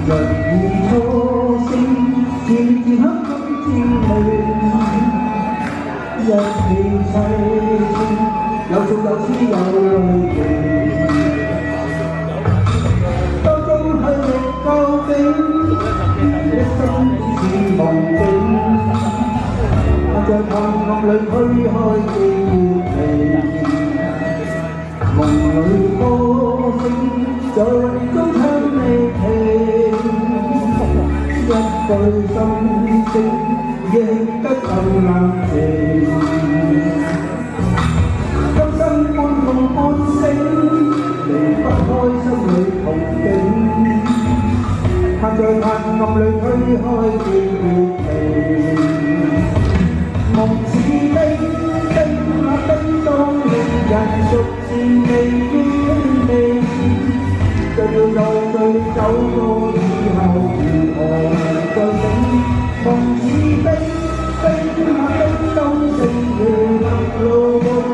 人如初醒，漸漸黑暗漸明，一起凄清，有笑有痴有淚情，當中去歷究竟，一生只是夢境，在黑暗裏推開記憶屏，夢裏歌聲在中唱離奇。 一句心聲，亦得更冷靜。今生半夢半醒，離不開心裏憧憬。盼在黑暗裏推開記憶屏，夢似冰，冰啊冰當令人逐漸未遠離。就要有醉酒過以後，如何再醒？夢似冰，冰啊冰當成如路。